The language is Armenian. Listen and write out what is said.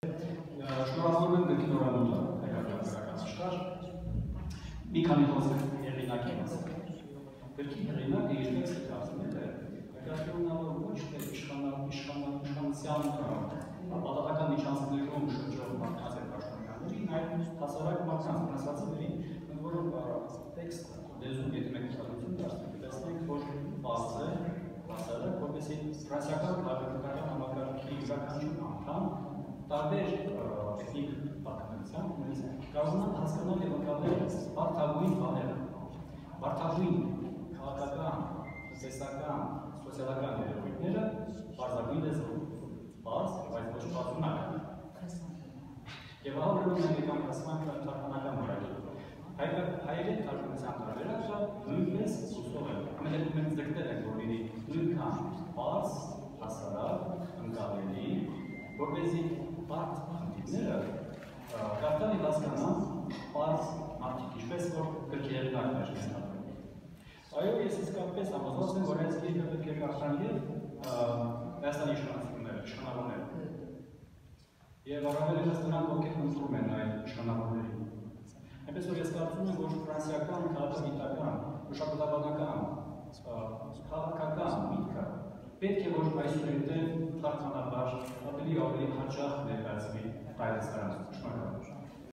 Շնորհավորում եմ գրքի նորանունը հայկական աշխարհ։ Մի քանի խոսք հեղինակի մասին։ Գրքի հեղինակը իր տեքստը ասում է, հայկականանալը ոչ թե իշխանության պատահական միջանցքներում շրջող մարդկանց է պաշտոնյաների, այլ հասարակ մարդկանց վնասվածների, ընդ որում տեքստը, լեզուն, եթե մենք ուշադրություն դարձնենք, տեսնենք, որ բաց է, հասարակ, որպեսզի ֆրանսիական քաղաքական համակարգի յուրաքանչյուր անդամ տարբեր էթնիկ պատկանելիության կարողանան հասկանալ և ընկալել բարդագույն բաները, բարդագույն քաղաքական, տնտեսական, սոցիալական երևույթները պարզագույն լեզվով, պարզ, բայց ոչ պարզունակ։ Եվ ահա ուրեմն մենք եկանք հասանք թարգմանական որակի։ Հայերեն թարգմանության տարբերակը նույնպես հուսով է։ Ամենեւին մենք ձգտել ենք, որ լինի նույնքան պարզ, հասարակ, ընկալելի, որպեսզի բարդ խնդիրները կարդալի հասկանան պարզ մարդիկ, ինչպես որ գրքի հեղինակն է շնորհավորում։ Այո, ես իսկապես համոզված եմ, որ այս գիրքը պետք է կարդան և Հայաստանի իշխանավորները։ Եվ առավել ևս նրանք, ովքեր ընտրում են այդ իշխանավորներին։ Այնպես որ ես կարծում եմ, որ ֆրանսիական, քաղաքագիտական, մշակութաբանական, քաղաքական միտքը պետք է որ այսուհետև թարգմանաբար ավելի հաճախ ներկայացվի հայտարարություն։ Շնորհակալ եմ։